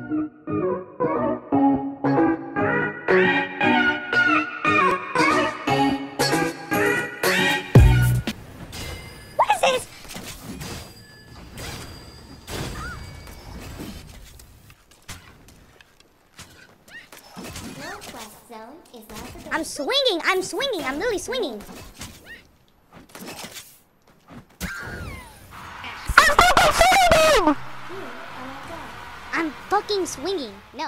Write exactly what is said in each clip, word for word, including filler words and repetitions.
I'm swinging, I'm swinging, I'm literally swinging. I'm fucking swinging! I'm fucking swinging, no.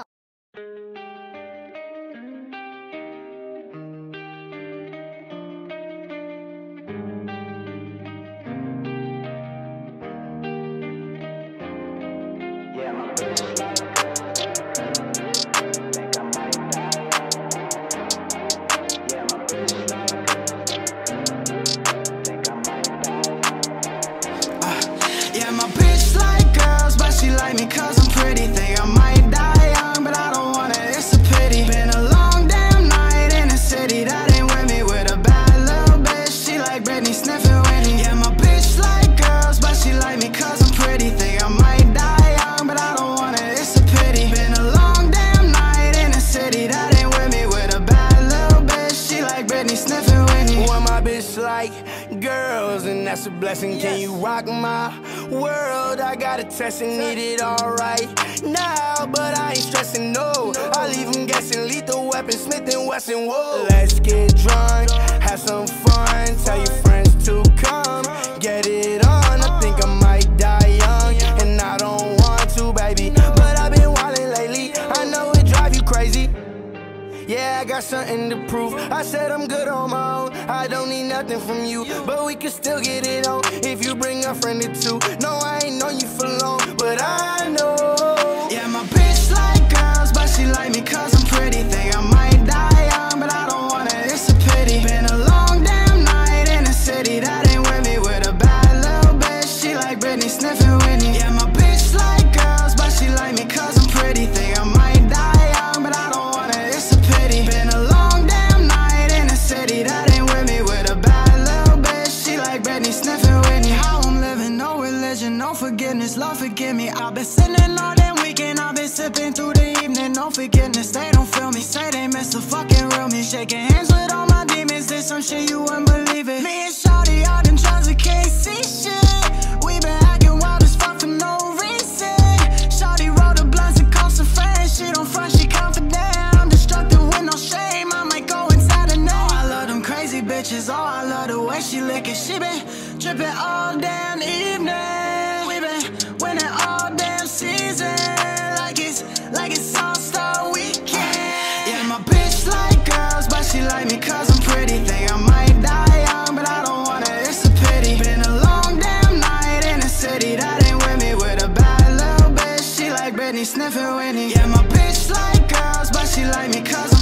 Girls, and that's a blessing. Can you rock my world? I got a test and need it all right now, but I ain't stressing, no. I leave them guessing. Lethal weapon, Smith and Wesson, whoa. Let's get drunk, have some fun. Tell your friends to come, get it on. I think I might die young, and I don't want to, baby, but I've been wildin' lately. I know it drive you crazy. Yeah, I got something to prove. I said I'm good on my own. I don't need nothing from you, but we can still get it on if you bring a friend or two. No, I ain't known you for long, but I know. Yeah, my bitch like girls, but she like me cause I'm pretty. Think I might die young, but I don't want it, it's a pity. Been a long damn night in the city. That ain't with me with a bad little bitch. She like Britney sniffing Whitney. Yeah, my bitch like girls, but she like me cause I'm pretty. Think I might die young, but I don't want it, it's a pity. Been a long damn night in the city. That ain't with me with a bad little bitch. She like Britney sniffing Whitney. How I'm living, no religion, no forgiveness. Lord forgive me. I've been sitting all damn weekend. I've been sipping through the evening. No forgiveness, they don't feel me. Say they miss the fucking real me. Shaking hands with all my demons. This some shit you wouldn't believe it. Me and Shawty out in drugs, we can't see shit. We been acting wild as fuck for no reason. Shawty rolled the blunts and called some friends. She don't front, she confident. I'm destructive with no shame. I might go inside the night. Oh, I love them crazy bitches. Oh, I love the way she lickin'. She been drippin' all damn evening. We been winning all damn season. Like it's, like it's all-star weekend. Yeah, my bitch like girls, but she like me cause I'm pretty. Think I might die young, but I don't want it, it's a pity. Been a long damn night in the city. That ain't with me with a bad little bitch. She like Britney sniffing Whitney. Yeah, my bitch like girls, but she like me cause